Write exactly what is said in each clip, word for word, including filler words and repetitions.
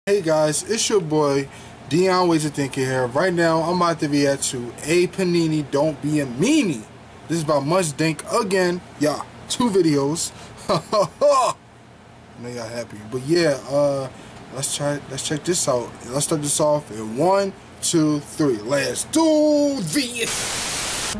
Hey guys, it's your boy Dion Ways of Thinking here. Right now I'm about to react to A Panini Don't Be a Meanie. This is about Much Dank again. Yeah, two videos. I know y'all happy. But yeah, uh let's try let's check this out. Let's start this off in one, two, three. Let's do this.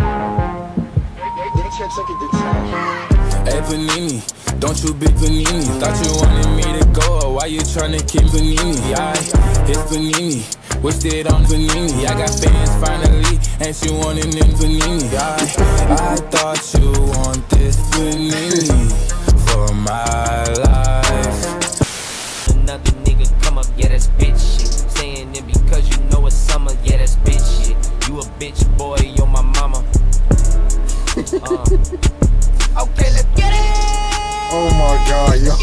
Hey Panini, don't you be Panini. Thought you wanted me to go, why you tryna keep Panini? Yeah, it's Panini, wished it on Panini. I got fans finally, and she wanted in Panini. Yeah, I thought you want this Panini for my life. Another nigga come up, yeah, that's bitch shit. Saying it because you know it's summer, yeah, that's bitch shit. You a bitch boy, you're my mama. uh. Okay, let's get it! Oh my god, yo.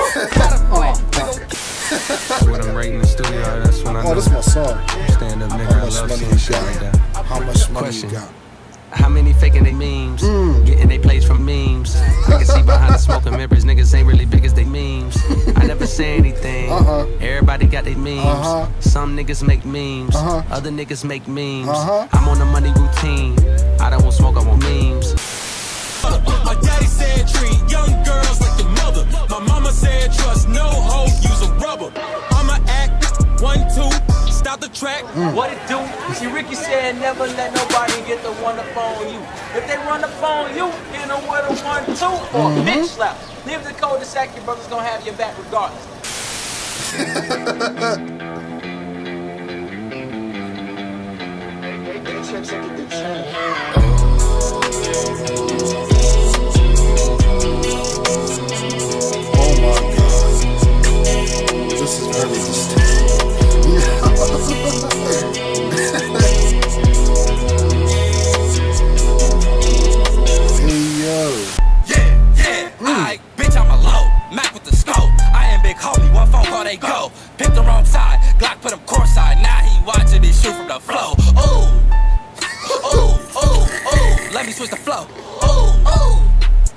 When I'm right in the studio, that's when I know. Oh, this is my song. Stand up, nigga. I love seeing shit like that. How much money Question. you got? How many faking they memes? Mm. Getting they plays from memes. I can see behind the smoke and mirrors, niggas ain't really big as they memes. I never say anything. Uh-huh. Everybody got they memes. Uh-huh. Some niggas make memes. Uh-huh. Other niggas make memes. Uh-huh. I'm on the money routine. I don't want smoke, I want memes. My daddy said treat young girls like your mother. My mama said trust no hoe, use a rubber. I'ma act one, two, stop the track. Mm. What it do? See, Ricky said never let nobody get the one up on you. If they run up on you, hit them with a one, two, or Mm-hmm. a bitch slap. Leave the cul-de-sac, your brother's gonna have your back regardless. They go, picked the wrong side, Glock put him court side, now he watching me shoot from the flow. Ooh, ooh, ooh, ooh, let me switch the flow. Ooh, ooh,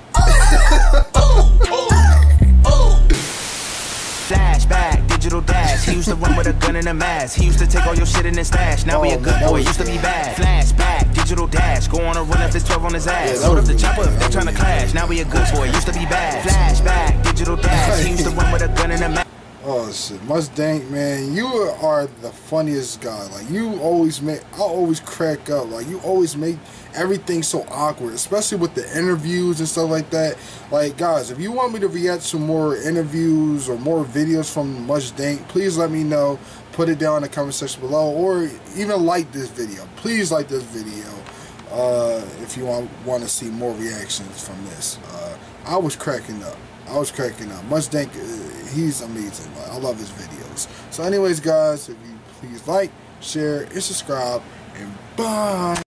ooh, ooh, ooh. Flashback, digital dash. He used to run with a gun and a mask. He used to take all your shit in his stash. Now he a good boy, used to be bad. Flashback, digital dash. Go on a run if it's twelve on his ass. Load up the chopper if they tryna clash. Now he a good boy, used to be bad. Flashback, digital dash. He used to run with a gun and a mask. Oh shit, Much Dank, man, you are the funniest guy. Like, you always make, I always crack up. Like, you always make everything so awkward, especially with the interviews and stuff like that. Like, guys, if you want me to react to more interviews or more videos from Much Dank, please let me know. Put it down in the comment section below, or even like this video. Please like this video uh, if you want want to see more reactions from this. Uh, I was cracking up. I was cracking up. Much Dank, uh, he's amazing. Like, I love his videos. So anyways, guys, if you please like, share, and subscribe, and bye.